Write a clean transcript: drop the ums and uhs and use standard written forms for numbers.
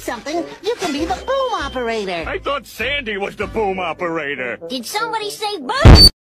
something, you can be the boom operator. I thought Sandy was the boom operator. Did somebody say boom?